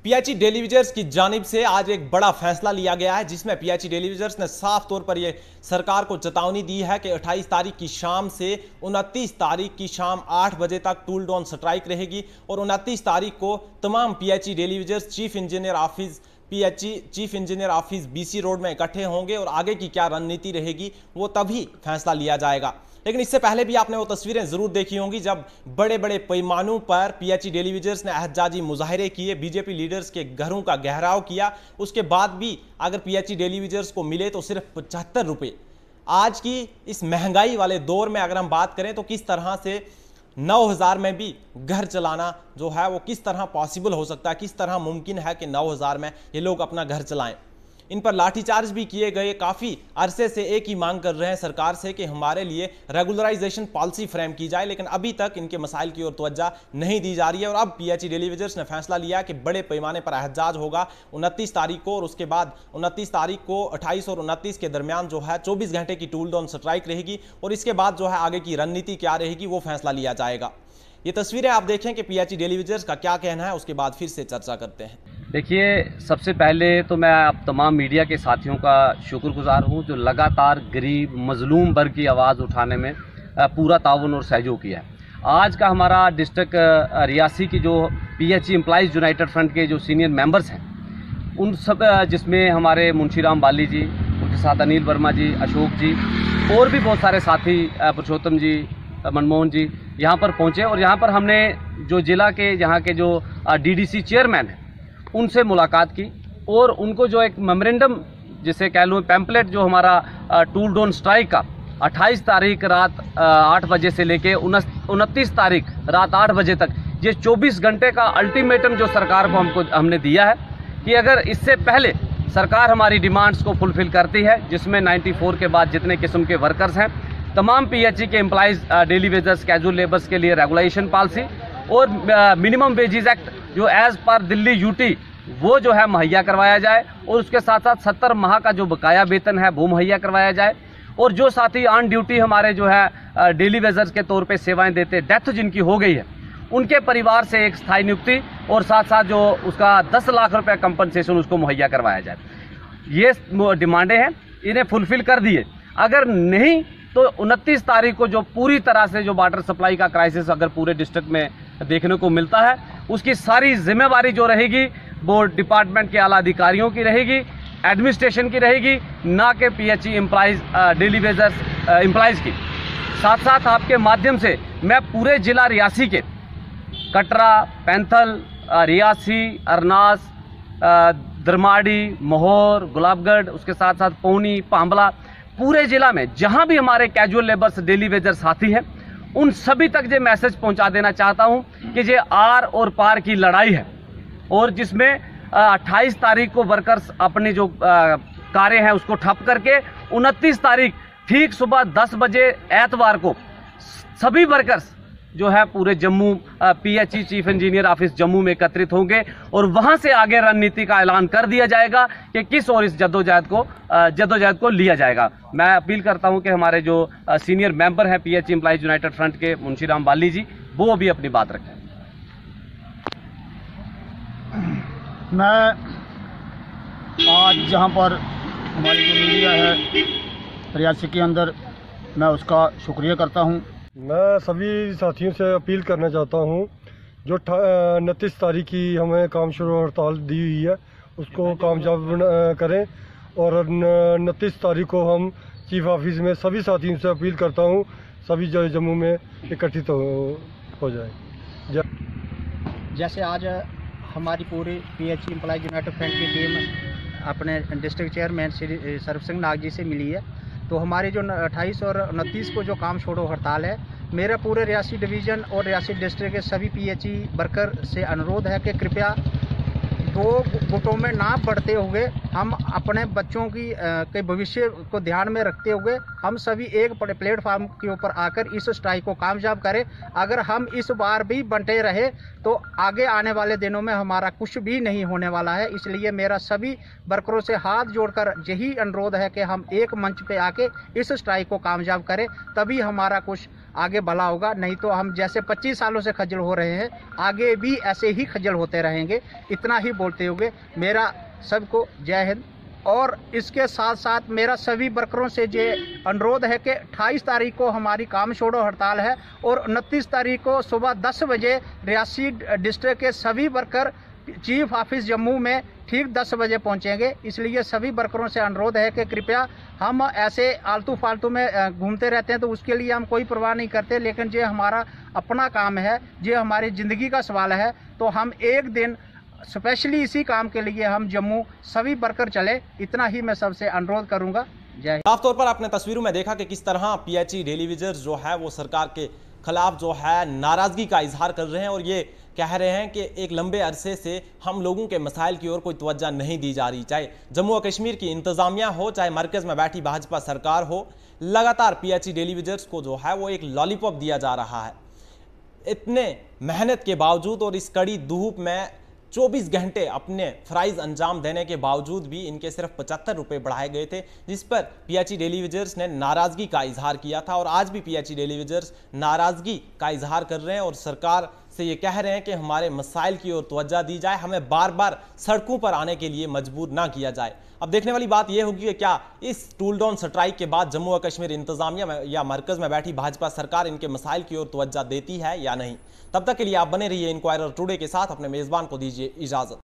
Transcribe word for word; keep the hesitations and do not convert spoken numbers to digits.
PHE daily विजर्स की जानिब से आज एक बड़ा फैसला लिया गया है, जिसमें पीएचई डेली विजर्स ने साफ तौर पर यह सरकार को चेतावनी दी है कि अट्ठाईस तारीख की शाम से उनतीस तारीख की शाम आठ बजे तक टूल डाउन स्ट्राइक रहेगी और उनतीस तारीख को तमाम PHE daily wagers chief engineer office PHE chief engineer office BC road में इकट्ठे होंगे और आगे की क्या रणनीति रहेगी वो तभी फैसला लिया जाएगा। लेकिन इससे पहले भी आपने वो तस्वीरें जरूर देखी होंगी जब बड़े बड़े पैमानों पर पीएचई डेली विजर्स ने एहतजाजी मुजाहरे किए, बीजेपी लीडर्स के घरों का घेराव किया। उसके बाद भी अगर पीएचई डेली विजर्स को मिले तो सिर्फ पचहत्तर रुपये। आज की इस महंगाई वाले दौर में अगर हम बात करें तो किस तरह से नौ हज़ार में भी घर चलाना जो है वो किस तरह पॉसिबल हो सकता है, किस तरह मुमकिन है कि नौ हज़ार में ये लोग अपना घर चलाएं। इन पर लाठीचार्ज भी किए गए। काफ़ी अरसे से एक ही मांग कर रहे हैं सरकार से कि हमारे लिए रेगुलराइजेशन पॉलिसी फ्रेम की जाए, लेकिन अभी तक इनके मसाइल की ओर तवज्जो नहीं दी जा रही है। और अब पीएचई डेली विजर्स ने फैसला लिया कि बड़े पैमाने पर एहतजाज होगा उनतीस तारीख को और उसके बाद उनतीस तारीख को अट्ठाईस और उनतीस के दरमियान जो है चौबीस घंटे की टूल डाउन स्ट्राइक रहेगी और इसके बाद जो है आगे की रणनीति क्या रहेगी वो फैसला लिया जाएगा। ये तस्वीरें आप देखें कि पीएचई डेली विजर्स का क्या कहना है, उसके बाद फिर से चर्चा करते हैं। देखिए, सबसे पहले तो मैं आप तमाम मीडिया के साथियों का शुक्रगुजार हूं जो लगातार गरीब मजलूम वर्ग की आवाज़ उठाने में पूरा ताउन और सहयोग किया है। आज का हमारा डिस्ट्रिक्ट रियासी की जो पीएचई एम्प्लॉइज़ यूनाइटेड फ्रंट के जो सीनियर मेंबर्स हैं उन सब, जिसमें हमारे मुंशीराम बाली जी, उनके साथ अनिल वर्मा जी, अशोक जी और भी बहुत सारे साथी, पुरुषोत्तम जी, मनमोहन जी यहाँ पर पहुँचे और यहाँ पर हमने जो जिला के यहाँ के जो डीडीसी चेयरमैन हैं उनसे मुलाकात की और उनको जो एक मेमोरेंडम जिसे कह लूँ पैम्पलेट जो हमारा टूल डाउन स्ट्राइक का अट्ठाईस तारीख रात आठ बजे से लेके उनतीस तारीख रात आठ बजे तक ये चौबीस घंटे का अल्टीमेटम जो सरकार को हमको हमने दिया है कि अगर इससे पहले सरकार हमारी डिमांड्स को फुलफिल करती है, जिसमें चौरानवे के बाद जितने किस्म के वर्कर्स हैं, तमाम पीएचई के employees daily wagers casual labours के लिए रेगुलेशन पॉलिसी और मिनिमम वेजेस एक्ट जो एज पर दिल्ली यूटी वो जो है मुहैया करवाया जाए और उसके साथ साथ सत्तर माह का जो बकाया वेतन है वो मुहैया करवाया जाए और जो साथी ऑन ड्यूटी हमारे जो है डेली वेजर्स के तौर पे सेवाएं देते, डेथ जिनकी हो गई है उनके परिवार से एक स्थायी नियुक्ति और साथ साथ जो उसका दस लाख रुपए कंपनसेशन उसको मुहैया करवाया जाए। ये डिमांडें हैं, इन्हें फुलफिल कर दिए। अगर नहीं तो उनतीस तारीख को जो पूरी तरह से जो वाटर सप्लाई का क्राइसिस अगर पूरे डिस्ट्रिक्ट में देखने को मिलता है उसकी सारी जिम्मेवारी जो रहेगी वो डिपार्टमेंट के आला अधिकारियों की रहेगी, एडमिनिस्ट्रेशन की रहेगी, ना कि PHE employees daily wagers employees की। साथ साथ आपके माध्यम से मैं पूरे जिला रियासी के कटरा, पैंथल, रियासी, अरनास, दरमाड़ी, मोहर, गुलाबगढ़, उसके साथ साथ पौनी, पांबला, पूरे जिला में जहां भी हमारे कैजुअल लेबर्स डेली वेजर साथी हैं उन सभी तक ये मैसेज पहुंचा देना चाहता हूं कि ये आर और पार की लड़ाई है और जिसमें अट्ठाईस तारीख को वर्कर्स अपने जो कार्य हैं उसको ठप करके उनतीस तारीख ठीक सुबह दस बजे एतवार को सभी वर्कर्स जो है पूरे Jammu PHE chief engineer office Jammu में एकत्रित होंगे और वहां से आगे रणनीति का ऐलान कर दिया जाएगा कि किस और इस जद्दोजहद को जद्दोजहद को लिया जाएगा। मैं अपील करता हूं कि हमारे जो सीनियर मेंबर हैं पीएचई एम्प्लॉइज यूनाइटेड फ्रंट के मुंशीराम बाली जी वो भी अपनी बात रखें। मैं आज जहां पर हमारी जो मीडिया है रियासी के अंदर, मैं उसका शुक्रिया करता हूं। मैं सभी साथियों से अपील करना चाहता हूं जो उनतीस तारीख की हमें काम शुरू हड़ताल दी हुई है उसको कामयाब करें और उनतीस तारीख को हम चीफ ऑफिस में सभी साथियों से अपील करता हूं सभी जो जम्मू में इकट्ठित हो, हो जाए। जैसे आज हमारी पूरी पीएचई एम्प्लॉइज यूनाइटेड फ्रंट की टीम अपने डिस्ट्रिक्ट चेयरमैन श्री सर्व सिंह नाग जी से मिली है, तो हमारी जो अट्ठाईस और उनतीस को जो काम छोड़ो हड़ताल है, मेरा पूरे रियासी डिवीज़न और रियासी डिस्ट्रिक्ट के सभी पीएचई वर्कर से अनुरोध है कि कृपया दो गुटों में ना बढ़ते हुए हम अपने बच्चों की के भविष्य को ध्यान में रखते हुए हम सभी एक प्लेटफार्म के ऊपर आकर इस स्ट्राइक को कामयाब करें। अगर हम इस बार भी बंटे रहे तो आगे आने वाले दिनों में हमारा कुछ भी नहीं होने वाला है। इसलिए मेरा सभी वर्करों से हाथ जोड़कर यही अनुरोध है कि हम एक मंच पे आके इस स्ट्राइक को कामयाब करें, तभी हमारा कुछ आगे भला होगा। नहीं तो हम जैसे पच्चीस सालों से खज्जल हो रहे हैं, आगे भी ऐसे ही खज्जल होते रहेंगे। इतना ही बोलते हुए मेरा सबको जय हिंद। और इसके साथ साथ मेरा सभी वर्करों से ये अनुरोध है कि अट्ठाईस तारीख को हमारी काम छोड़ो हड़ताल है और उनतीस तारीख को सुबह दस बजे रियासी डिस्ट्रिक्ट के सभी वर्कर चीफ ऑफिस जम्मू में ठीक दस बजे पहुंचेंगे। इसलिए सभी वर्करों से अनुरोध है कि कृपया, हम ऐसे आलतू फालतू में घूमते रहते हैं तो उसके लिए हम कोई परवाह नहीं करते, लेकिन ये हमारा अपना काम है, ये हमारी ज़िंदगी का सवाल है, तो हम एक दिन स्पेशली इसी काम के लिए हम जम्मू सभी वर्कर चले। इतना ही मैं सबसे अनुरोध करूंगा। जय। साफ तौर पर आपने तस्वीरों में देखा कि किस तरह पीएचई डेली वेजर्स जो है वो सरकार के खिलाफ जो है नाराजगी का इजहार कर रहे हैं और ये कह रहे हैं कि एक लंबे अरसे से हम लोगों के मसाइल की ओर कोई तवज्जो नहीं दी जा रही, चाहे जम्मू और कश्मीर की इंतजामिया हो, चाहे मरकज में बैठी भाजपा सरकार हो। लगातार पीएचई डेली वेजर्स को जो है वो एक लॉलीपॉप दिया जा रहा है। इतने मेहनत के बावजूद और इस कड़ी धूप में चौबीस घंटे अपने फ़राइज़ अंजाम देने के बावजूद भी इनके सिर्फ पचहत्तर रुपये बढ़ाए गए थे, जिस पर पीएचई डेली वेजर्स ने नाराज़गी का इजहार किया था। और आज भी पीएचई डेली वेजर्स नाराज़गी का इजहार कर रहे हैं और सरकार से ये कह रहे हैं कि हमारे मसाइल की ओर तवज्जो दी जाए, हमें बार बार सड़कों पर आने के लिए मजबूर ना किया जाए। अब देखने वाली बात यह होगी कि क्या इस टूल डाउन स्ट्राइक के बाद जम्मू और कश्मीर इंतजामिया में या मरकज में बैठी भाजपा सरकार इनके मसाइल की ओर तवज्जो देती है या नहीं। तब तक के लिए आप बने रहिए इंक्वायरर टुडे के साथ। अपने मेजबान को दीजिए इजाजत।